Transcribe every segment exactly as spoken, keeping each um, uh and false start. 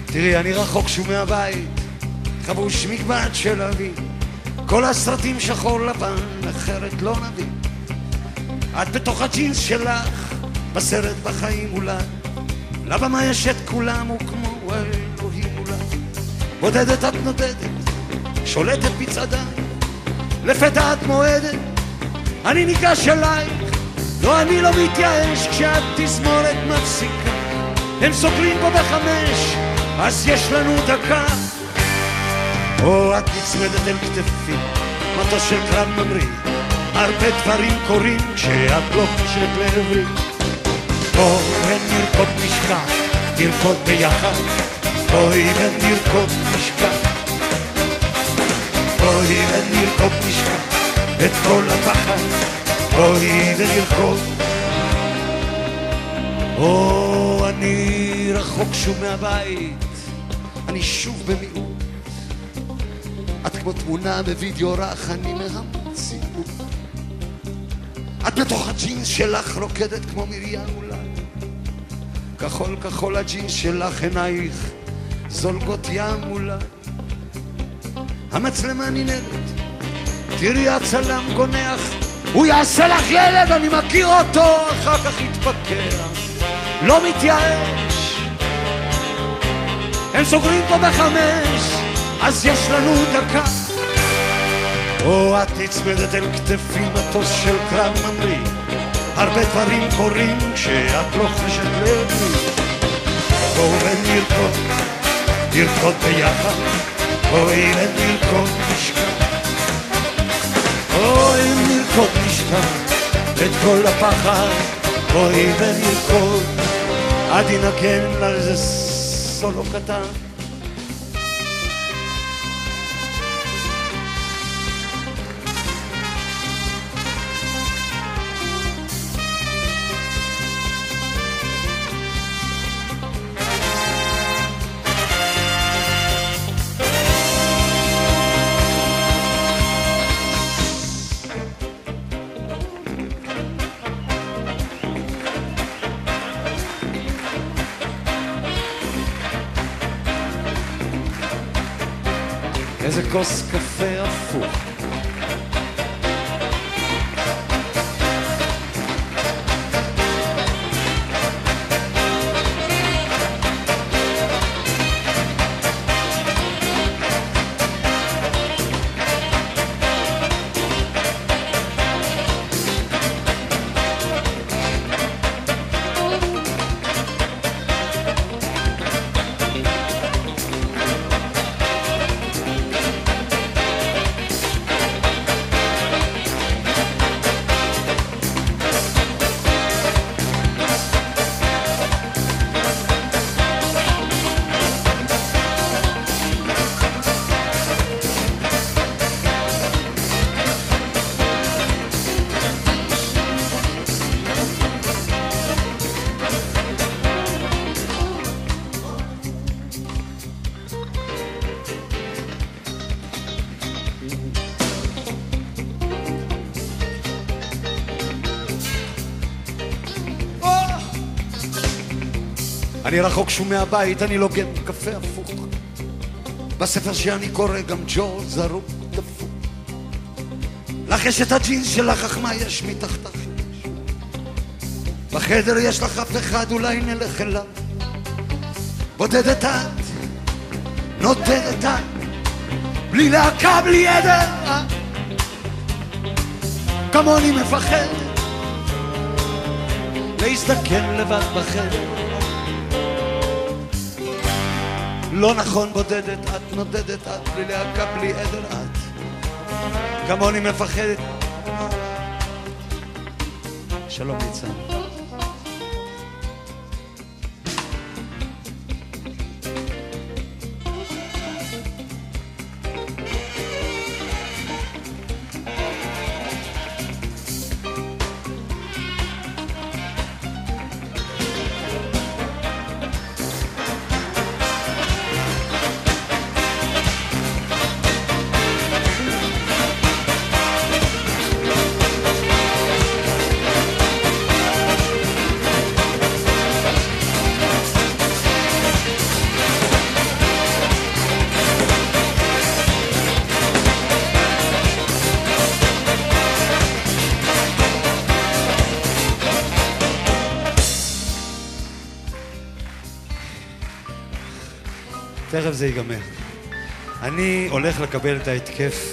תראי, אני רחוק שוב מהבית, חבוש מגבעת של אבי, כל הסרטים שחור לבן, אחרת לא נביא. את בתוך הג'ינס שלך, בסרט בחיים אולי, לבמה יש את כולם וכמו אלוהים אולי. בודדת את נודדת, שולטת בצעדה, לפתע את מועדת, אני ניגש אלייך, לא אני לא מתייאש כשאת תזמורת מפסיקה. הם סוגרים פה בחמש, אז יש לנו דקה. או את נצמדת אל כתפי, מטוס של קרב ממריא, הרבה דברים קורים כשאת לא חושבת לעברי. בואי ונרקוד משכח, נרקוד ביחד, בואי ונרקוד משכח, בואי ונרקוד משכח את כל הפחד, בואי ונרקוד. או אני רחוק שוב מהבית, אני שוב במיעוט, את כמו תמונה בווידאו רך, אני מהמציאות. את בתוך הג'ינס שלך רוקדת כמו מרים אולי, כחול כחול הג'ינס שלך, עינייך זולגות ים אולי. המצלמה ננדת, תראי הצלם גונח, הוא יעשה לך ילד, אני מכיר אותו, אחר כך יתפקח, לא מתייאש. הם סוגרים פה בחמש, אז יש לנו דקה. או את נצמדת אל כתפי, מטוס של קרב ממריא, הרבה דברים קורים כשאת לא חושבת לעברי. בואו ונרקוד, נרקוד ביחד, בואי ונרקוד משכח, בואי נרקוד משכח את כל הפחד, בואי ונרקוד עד ינגן על זה סולו קטן. איזה כוס קפה הפוך, אני רחוק שוב מהבית, אני לוגן קפה הפוך, בספר שאני קורא גם ג'ו זרוק דפוק. לך יש את הג'ינס שלך, אך מה יש מתחתך? בחדר יש לך אף אחד, אולי נלך אליו. בודדת את, נודדת את, בלי להקה, בלי עדר, כמוני מפחד להזדקן לבד בחדר. לא נכון, בודדת את, נודדת את, בלי להקה, בלי עדר את, כמוני מפחדת. שלום ניצן. תכף זה ייגמר. אני הולך לקבל את ההתקף.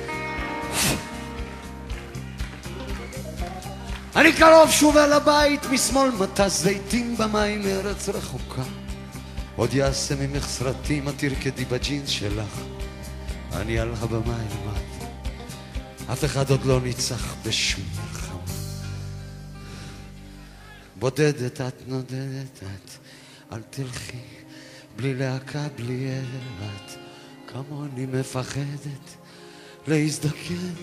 אני קרוב שוב אל הבית, משמאל מטס זיתים במים מארץ רחוקה. עוד יעשה ממך סרטים, את תרקדי בג'ינס שלך. אני על הבמה אלמד, אף אחד עוד לא ניצח בשום מלחמה. בודדת את נודדת את, אל תלכי בלי להקה בלי את, כמוני מפחדת להזדקן.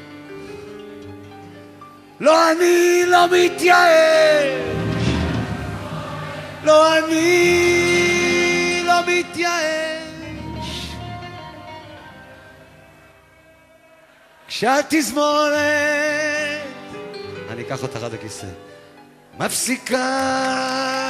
לא, אני לא מתייאש, לא, אני לא מתייאש. כשאת תזמורת, אני אקח אותך עד הכיסא, מפסיקה